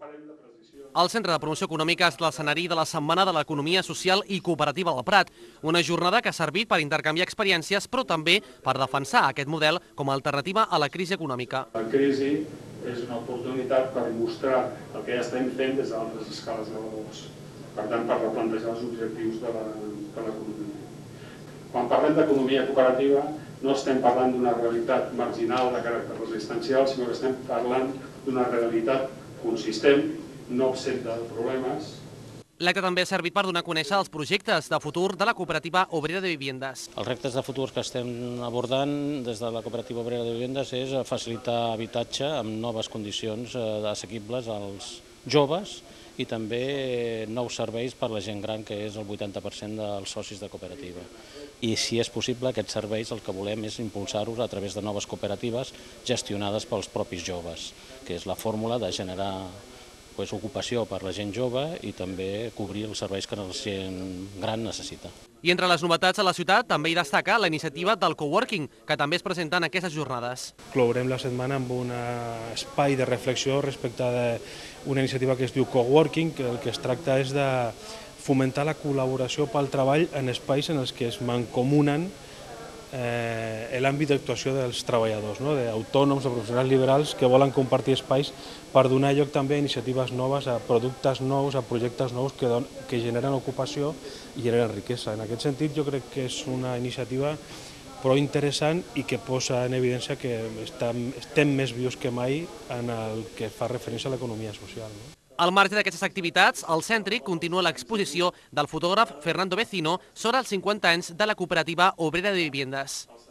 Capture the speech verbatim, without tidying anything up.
El Centre de Promoció Econòmica és l'escenari de la Setmana de l'Economia Social i Cooperativa del Prat, una jornada que ha servit per intercanviar experiències, però també per defensar aquest model com a alternativa a la crisi econòmica. La crisi és una oportunitat per mostrar el que ja estem fent des d'altres escales de valors, per tant, per replantejar els objectius de l'economia. Quan parlem d'economia cooperativa, no estem parlant d'una realitat marginal de caràcter resistencial, sinó que estem parlant d'una realitat consistent, no absenta de problemes. L'acte també ha servit per donar a conèixer els projectes de futur de la Cooperativa Obrera de Viviendes. Els reptes de futur que estem abordant des de la Cooperativa Obrera de Viviendes és facilitar habitatge amb noves condicions assequibles als joves i també nous serveis per a la gent gran, que és el vuitanta per cent dels socis de cooperativa. I, si és possible, aquests serveis el que volem és impulsar-los a través de noves cooperatives gestionades pels propis joves, que és la fórmula de generar pues, ocupació per la gent jove i també cobrir els serveis que la gent gran necessita. I entre les novetats a la ciutat també hi destaca la iniciativa del coworking, que també es presenta en aquestes jornades. Clourem la setmana amb un espai de reflexió respecte d'una iniciativa que es diu coworking, que el que es tracta és de fomentar la col·laboració pel treball en espais en els que es mancomunen l'àmbit d'actuació dels treballadors, d'autònoms o professionals liberals que volen compartir espais per donar lloc també a iniciatives noves, a productes nous, a projectes nous que generen ocupació i generen riquesa. En aquest sentit, jo crec que és una iniciativa prou interessant i que posa en evidència que estem més vius que mai en el que fa referència a l'economia social. Al marge d'aquestes activitats, al Cèntric continua l'exposició del fotògraf Fernando Vecino sobre els cinquanta anys de la Cooperativa Obrera de Viviendes.